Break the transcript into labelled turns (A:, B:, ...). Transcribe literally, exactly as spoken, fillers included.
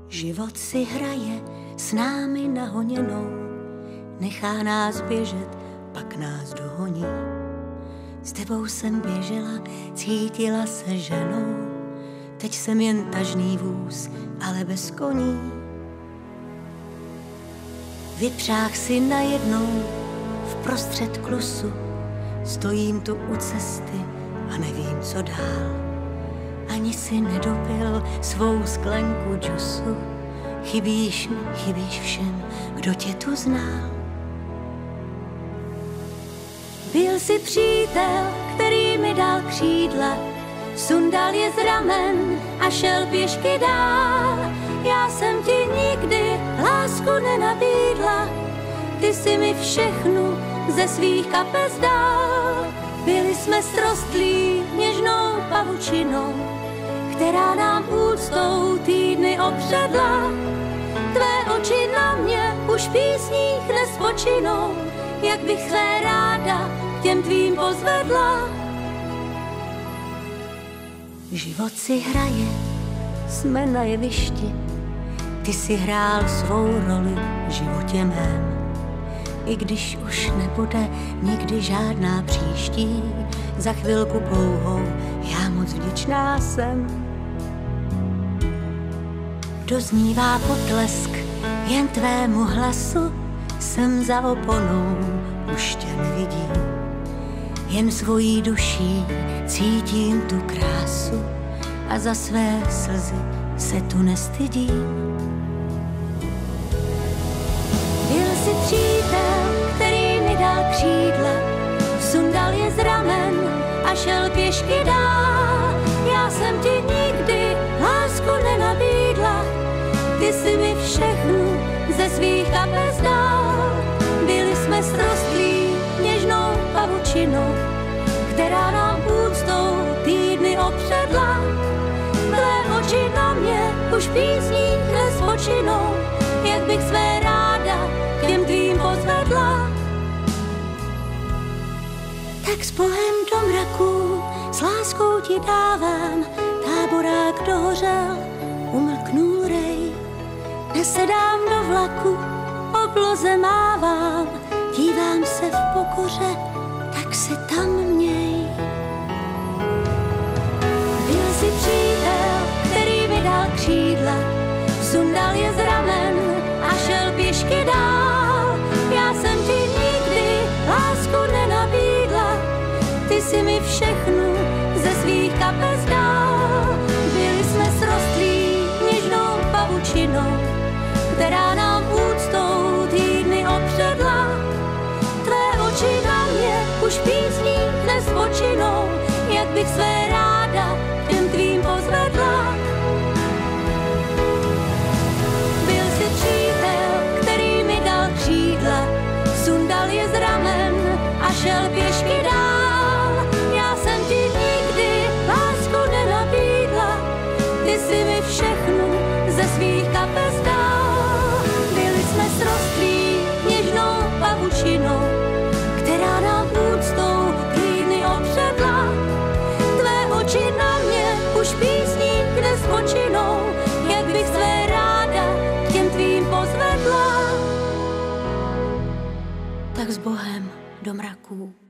A: Život si hraje s námi nahoněnou, nechá nás běžet, pak nás dohoní. S tebou jsem běžela, cítila se ženou, teď jsem jen tažný vůz, ale bez koní. Vypřáh si najednou v prostřed klusu, stojím tu u cesty a nevím, co dál. Ani si nedopil svou sklenku džusu, chybíš mi, chybíš všem, kdo tě tu znal. Byl jsi přítel, který mi dal křídla, sundal je z ramen a šel pěšky dál. Já jsem ti nikdy lásku nenabídla, ty si mi všechnu ze svých kapes dal. Byli jsme srostlí něžnou pavučinou, která nám úctou týdny obředla. Tvé oči na mě už v písních nespočinou, jak bych své ráda k těm tvým pozvedla. Život si hraje, jsme na jevišti, ty si hrál svou roli v životě mém. I když už nebude nikdy žádná příští, za chvilku pouhou já moc vděčná jsem. Doznívá potlesk jen tvému hlasu, jsem za oponou, už tě nevidím. Jen svojí duší cítím tu krásu a za své slzy se tu nestydím. Byl jsi přítel, který mi dal křídla, sundal je z ramen a šel pěšky dál. Já jsem ti nikdy lásku nenabídla, ty si mi všechnu ze svých kapes dal. Byli jsme srostlí něžnou pavučinou, která nám úctou týdny obředla. Tvé oči na mě už v písních nespočinou, jak bych své ráda k těm tvým pozvedla. Tak s Bohem do mraků, s láskou ti dávám, táborák dohořel, umlknul rej. Nesedám do vlaku, obloze mávám, dívám se v pokoře, tak se tam měj. Byl jsi přítel, který mi dal křídla, sundal je z ramen a šel pěšky dál. Já jsem ti nikdy lásku nenabídla, ty si mi všechnu ze svých kapes dal. Byli jsme srostlí něžnou pavučinou, která nám úctou týdny obředla. Tvé oči na mě už v písních nespočinou, jak bych své ráda k těm tvým pozvedla. Byl jsi přítel, který mi dal křídla, sundal je z ramen a šel pěšky dál. Já jsem ti nikdy lásku nenabídla, ty si mi všechnu ze svých kapes dal. Byli jsme srostlí něžnou pavučinou, která nám úctou týdny obředla. Tvé oči na mě už v písních nespočinou, jak bych své ráda k těm tvým pozvedla. Tak s Bohem do mraků.